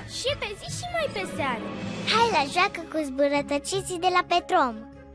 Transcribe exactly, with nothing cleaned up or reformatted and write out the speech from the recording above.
Și pe zi și mai pe seară. Hai la joacă cu zburătăciții de la Petrom.